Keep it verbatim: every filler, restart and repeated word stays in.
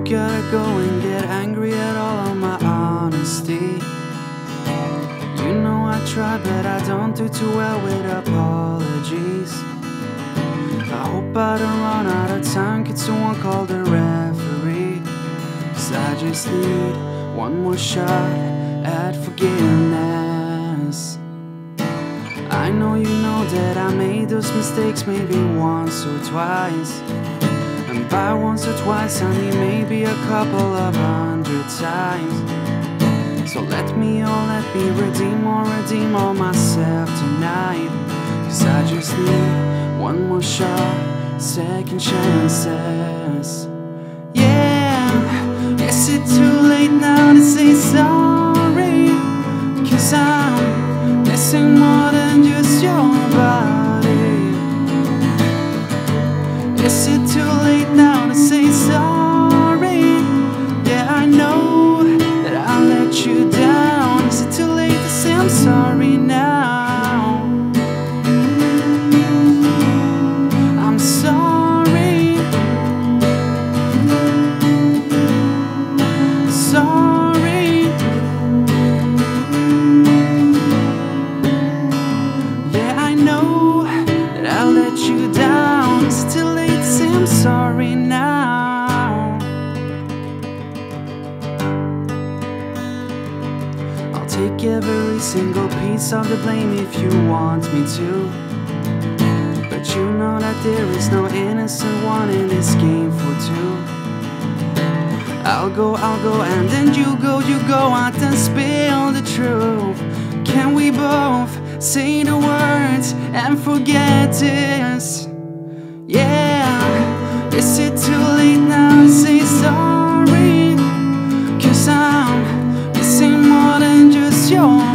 gotta go and get angry at all of my honesty. You know I try, but I don't do too well with apologies. I hope I don't run out of time, could someone call the referee? 'Cause I just need one more shot at forgiveness. I know you know that I made those mistakes maybe once or twice. And by once or twice I mean maybe a couple of hundred times. So let me, oh let me redeem or redeem all myself tonight. 'Cause I just need one more shot, second chances. Yeah, is it too late now to say sorry? 'Cause I'm missing more than just your body. Is it too late now to say sorry? Yeah, I know that I let you down. Is it too late to say I'm sorry now? I'm sorry. Sorry. Yeah, I know that I let you down. Is it too late to say I'm sorry now? I'll take every single piece of the blame if you want me to. But you know that there is no innocent one in this game for two. I'll go, I'll go, and then you go, you go out and spill the truth. Can we both say the words and forget this? Yeah, is it too late now to say sorry? 'Cause I'm missing more than just your